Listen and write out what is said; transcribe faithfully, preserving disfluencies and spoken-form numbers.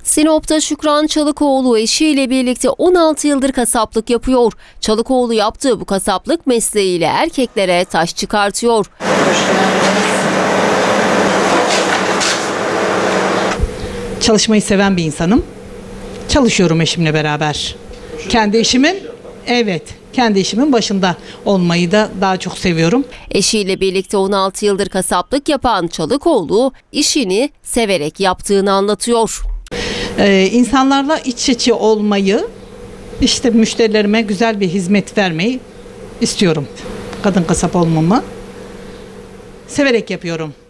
Sinop'ta Şükran Çalıkoğlu eşiyle birlikte on altı yıldır kasaplık yapıyor. Çalıkoğlu yaptığı bu kasaplık mesleğiyle erkeklere taş çıkartıyor. Çalışmayı seven bir insanım. Çalışıyorum eşimle beraber. Kendi işimin, evet, kendi işimin başında olmayı da daha çok seviyorum. Eşiyle birlikte on altı yıldır kasaplık yapan Çalıkoğlu işini severek yaptığını anlatıyor. Ee, insanlarla iç içe olmayı, işte müşterilerime güzel bir hizmet vermeyi istiyorum. Kadın kasap olmamı severek yapıyorum.